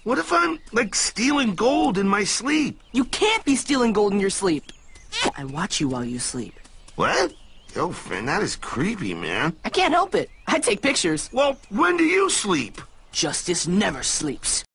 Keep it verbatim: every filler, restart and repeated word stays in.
What if I'm, like, stealing gold in my sleep? You can't be stealing gold in your sleep. I watch you while you sleep. What? Yo, friend, that is creepy, man. I can't help it. I take pictures. Well, when do you sleep? Justice never sleeps.